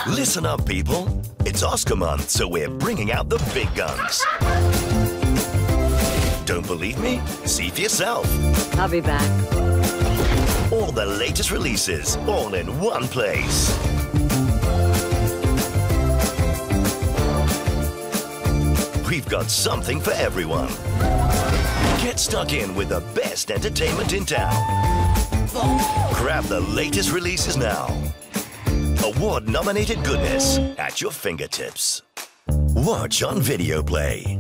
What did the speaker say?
Listen up, people. It's Oscar month, so we're bringing out the big guns. Don't believe me? See for yourself. I'll be back. All the latest releases, all in one place. We've got something for everyone. Get stuck in with the best entertainment in town. Grab the latest releases now. Award-nominated goodness at your fingertips. Watch on Video Play.